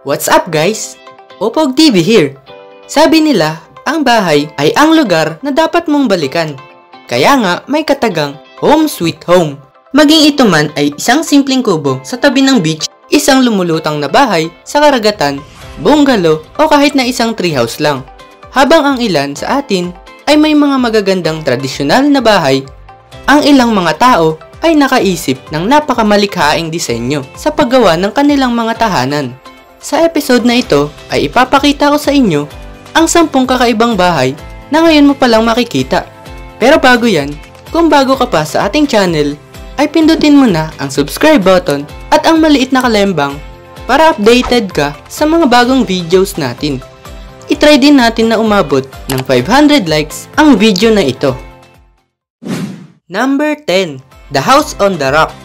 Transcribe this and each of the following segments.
What's up guys? Opog TV here. Sabi nila, ang bahay ay ang lugar na dapat mong balikan. Kaya nga may katagang home sweet home. Maging ito man ay isang simpleng kubo sa tabi ng beach, isang lumulutang na bahay sa karagatan, bungalow o kahit na isang treehouse lang. Habang ang ilan sa atin ay may mga magagandang tradisyonal na bahay, ang ilang mga tao ay nakaisip ng napakamalikhaing disenyo sa paggawa ng kanilang mga tahanan. Sa episode na ito ay ipapakita ko sa inyo ang 10 kakaibang bahay na ngayon mo palang makikita. Pero bago yan, kung bago ka pa sa ating channel, ay pindutin mo na ang subscribe button at ang maliit na kalembang para updated ka sa mga bagong videos natin. I-try din natin na umabot ng 500 likes ang video na ito. Number 10. The House on the Rock.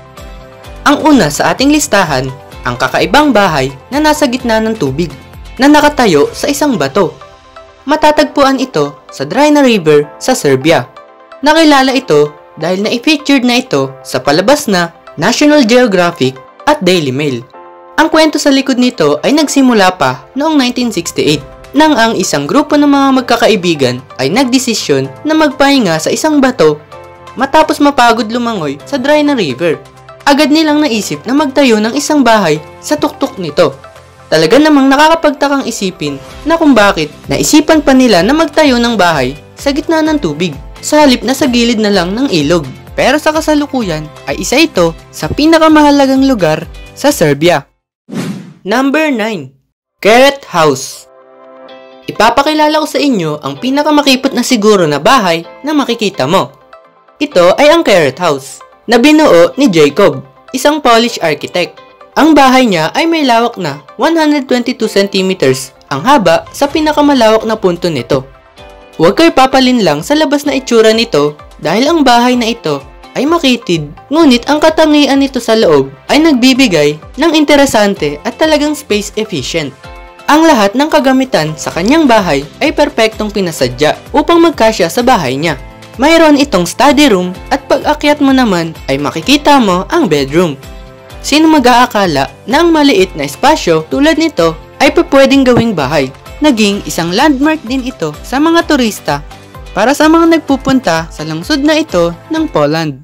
Ang una sa ating listahan, ang kakaibang bahay na nasa gitna ng tubig, na nakatayo sa isang bato. Matatagpuan ito sa Drina River sa Serbia. Nakilala ito dahil na-featured na ito sa palabas na National Geographic at Daily Mail. Ang kwento sa likod nito ay nagsimula pa noong 1968 nang ang isang grupo ng mga magkakaibigan ay nagdesisyon na magpahinga sa isang bato matapos mapagod lumangoy sa Drina River. Agad nilang naisip na magtayo ng isang bahay sa tuktok nito. Talaga namang nakakapagtakang isipin na kung bakit naisipan pa nila na magtayo ng bahay sa gitna ng tubig sa halip na sa gilid na lang ng ilog. Pero sa kasalukuyan ay isa ito sa pinakamahalagang lugar sa Serbia. Number 9. Carrot House. Ipapakilala ko sa inyo ang pinakamakipot na siguro na bahay na makikita mo. Ito ay ang Carrot House na binuo ni Jacob, isang Polish architect. Ang bahay niya ay may lawak na 122 cm ang haba sa pinakamalawak na punto nito. Huwag kayo papalin lang sa labas na itsura nito dahil ang bahay na ito ay makitid, ngunit ang katangian nito sa loob ay nagbibigay ng interesante at talagang space efficient. Ang lahat ng kagamitan sa kanyang bahay ay perpektong pinasadya upang magkasya sa bahay niya. Mayroon itong study room at pag-akyat mo naman ay makikita mo ang bedroom. Sino mag-aakala na ang maliit na espasyo tulad nito ay pwedeng gawing bahay? Naging isang landmark din ito sa mga turista para sa mga nagpupunta sa lungsod na ito ng Poland.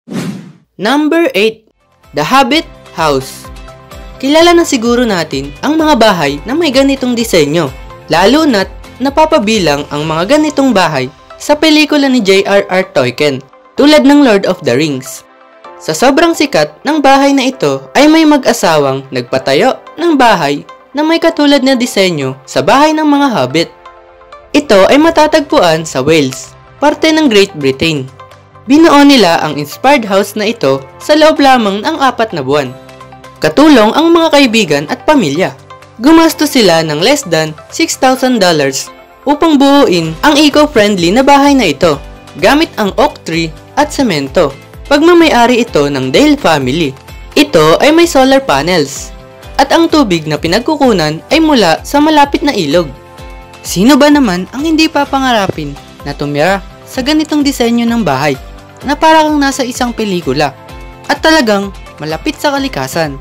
Number 8. The Hobbit House. Kilala na siguro natin ang mga bahay na may ganitong disenyo, lalo na't napapabilang ang mga ganitong bahay sa pelikula ni J.R.R. Tolkien, tulad ng Lord of the Rings. Sa sobrang sikat ng bahay na ito ay may mag-asawang nagpatayo ng bahay na may katulad na disenyo sa bahay ng mga hobbit. Ito ay matatagpuan sa Wales, parte ng Great Britain. Binuo nila ang inspired house na ito sa loob lamang ng 4 na buwan. Katulong ang mga kaibigan at pamilya. Gumastos sila ng less than $6,000 upang buuin ang eco-friendly na bahay na ito, gamit ang oak tree at semento. Pagmamay-ari ito ng Dale family. Ito ay may solar panels, at ang tubig na pinagkukunan ay mula sa malapit na ilog. Sino ba naman ang hindi papangarapin na tumira sa ganitong disenyo ng bahay na para kang nasa isang pelikula at talagang malapit sa kalikasan?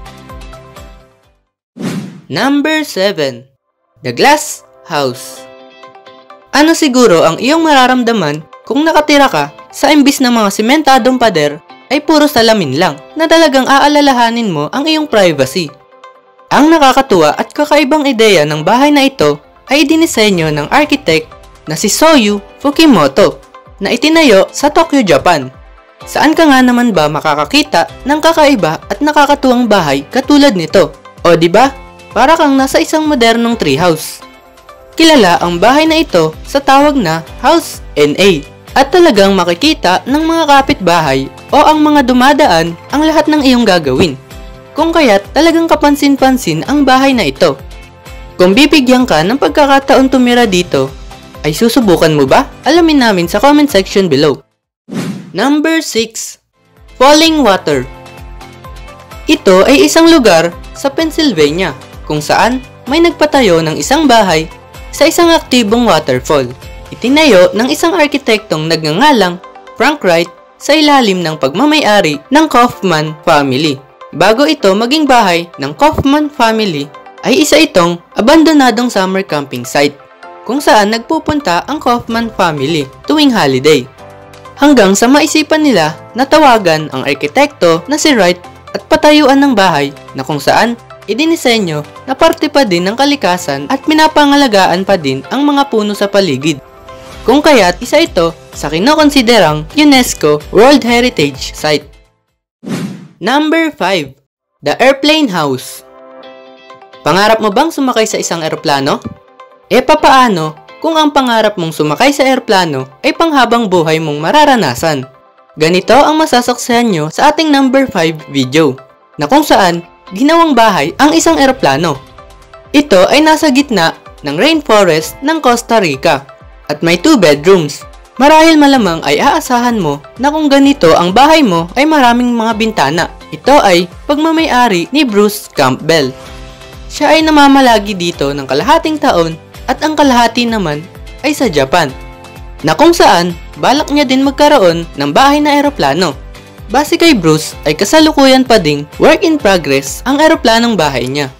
Number 7. The Glass House. Ano siguro ang iyong mararamdaman kung nakatira ka sa imbis na mga sementadong pader ay puro salamin lang na talagang aalalahanin mo ang iyong privacy? Ang nakakatuwa at kakaibang ideya ng bahay na ito ay dinisenyo ng architect na si Soyu Fukimoto na itinayo sa Tokyo, Japan. Saan ka nga naman ba makakakita ng kakaiba at nakakatuwang bahay katulad nito? O diba? Para kang nasa isang modernong treehouse. Kilala ang bahay na ito sa tawag na House NA at talagang makikita ng mga kapitbahay o ang mga dumadaan ang lahat ng iyong gagawin. Kung kaya't talagang kapansin-pansin ang bahay na ito. Kung bibigyan ka ng pagkakataon tumira dito, ay susubukan mo ba? Alamin namin sa comment section below. Number 6. Falling Water. Ito ay isang lugar sa Pennsylvania kung saan may nagpatayo ng isang bahay sa isang aktibong waterfall. Itinayo ng isang arkitektong nagngangalang Frank Wright sa ilalim ng pagmamay-ari ng Kaufman family. Bago ito maging bahay ng Kaufman family, ay isa itong abandonadong summer camping site kung saan nagpupunta ang Kaufman family tuwing holiday. Hanggang sa maisipan nila na tawagan ang arkitekto na si Wright at patayuan ng bahay na kung saan idinisenyo na parte pa din ng kalikasan at pinapangalagaan pa din ang mga puno sa paligid. Kung kaya't isa ito sa kinokonsiderang UNESCO World Heritage Site. Number 5. The Airplane House. Pangarap mo bang sumakay sa isang eroplano? Papaano kung ang pangarap mong sumakay sa eroplano ay panghabang buhay mong mararanasan? Ganito ang masasaksihan nyo sa ating number 5 video, na kung saan ginawang bahay ang isang eroplano. Ito ay nasa gitna ng rainforest ng Costa Rica at may 2 bedrooms. Marahil malamang ay aasahan mo na kung ganito ang bahay mo ay maraming mga bintana. Ito ay pagmamay-ari ni Bruce Campbell. Siya ay namamalagi dito ng kalahating taon at ang kalahati naman ay sa Japan, na kung saan balak niya din magkaroon ng bahay na eroplano. Base kay Bruce ay kasalukuyan pa ding work in progress ang eroplanong bahay niya.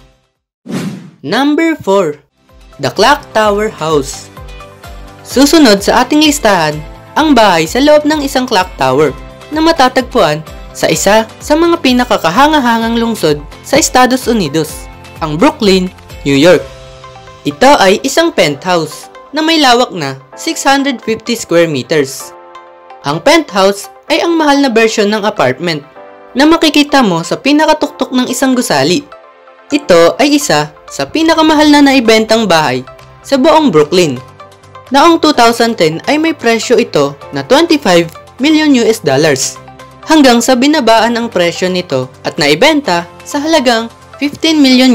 Number 4. The Clock Tower House. Susunod sa ating listahan ang bahay sa loob ng isang clock tower na matatagpuan sa isa sa mga pinakakahangahangang lungsod sa Estados Unidos, ang Brooklyn, New York. Ito ay isang penthouse na may lawak na 650 square meters. Ang penthouse ay ang mahal na version ng apartment na makikita mo sa pinakatuktok ng isang gusali. Ito ay isa sa pinakamahal na naibentang bahay sa buong Brooklyn. Noong 2010 ay may presyo ito na $25 million hanggang sa binabaan ang presyo nito at naibenta sa halagang $15 million.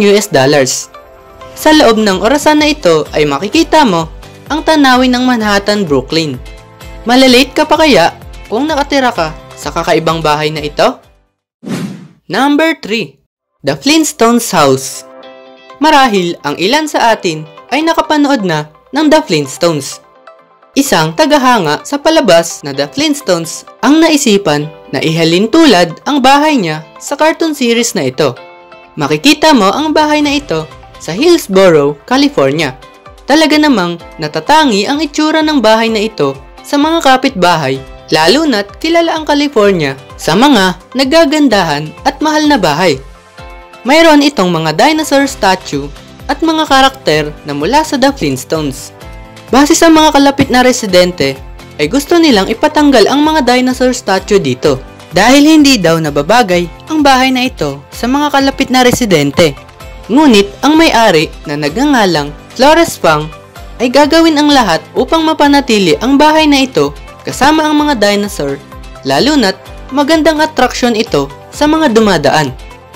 Sa loob ng orasan na ito ay makikita mo ang tanawin ng Manhattan, Brooklyn. Malalate ka pa kaya kung nakatira ka sa kakaibang bahay na ito? Number 3. The Flintstones House. Marahil ang ilan sa atin ay nakapanood na ng The Flintstones. Isang tagahanga sa palabas na The Flintstones ang naisipan na ihalin tulad ang bahay niya sa cartoon series na ito. Makikita mo ang bahay na ito sa Hillsborough, California. Talaga namang natatangi ang itsura ng bahay na ito sa mga kapitbahay, lalo na't kilala ang California sa mga nagagandahan at mahal na bahay. Mayroon itong mga dinosaur statue at mga karakter na mula sa The Flintstones. Base sa mga kalapit na residente, ay gusto nilang ipatanggal ang mga dinosaur statue dito dahil hindi daw nababagay ang bahay na ito sa mga kalapit na residente. Ngunit ang may-ari na nagngangalang Flores Fang ay gagawin ang lahat upang mapanatili ang bahay na ito kasama ang mga dinosaur, lalo na't magandang attraction ito sa mga dumadaan.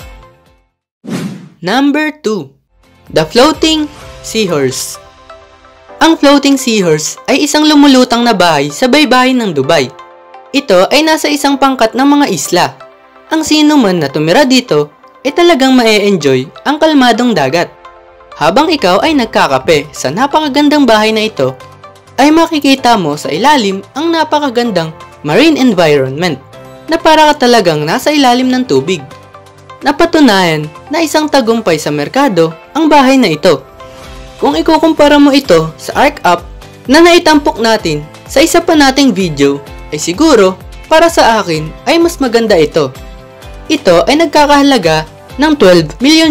Number 2. The Floating Seahorse. Ang Floating Seahorse ay isang lumulutang na bahay sa baybayin ng Dubai. Ito ay nasa isang pangkat ng mga isla. Ang sino man na tumira dito ay talagang ma-enjoy ang kalmadong dagat. Habang ikaw ay nagkakape sa napakagandang bahay na ito, ay makikita mo sa ilalim ang napakagandang marine environment na para ka talagang nasa ilalim ng tubig. Napatunayan na isang tagumpay sa merkado ang bahay na ito. Kung ikukumpara mo ito sa ArcUp na naitampok natin sa isa pa nating video, ay siguro para sa akin ay mas maganda ito. Ito ay nagkakahalaga ng $12 million.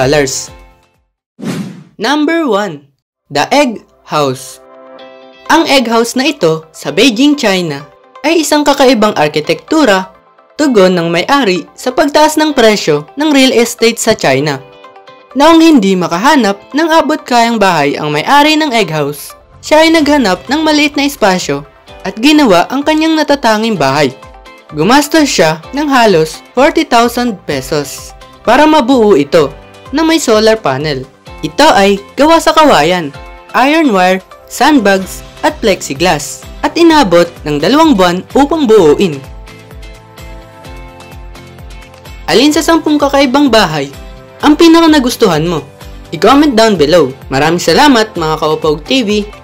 Number 1. The Egg House. Ang Egg House na ito sa Beijing, China ay isang kakaibang arkitektura, tugon ng may-ari sa pagtaas ng presyo ng real estate sa China. Noong hindi makahanap ng abot kayang bahay ang may-ari ng Egg House, siya ay naghanap ng maliit na espasyo at ginawa ang kanyang natatanging bahay. Gumastos siya ng halos 40,000 pesos para mabuo ito na may solar panel. Ito ay gawa sa kawayan, iron wire, sandbags at plexiglass at inabot ng 2 buwan upang buuin. Alin sa 10 kakaibang bahay ang pinaka nagustuhan mo? I-comment down below. Maraming salamat mga Kaupog TV!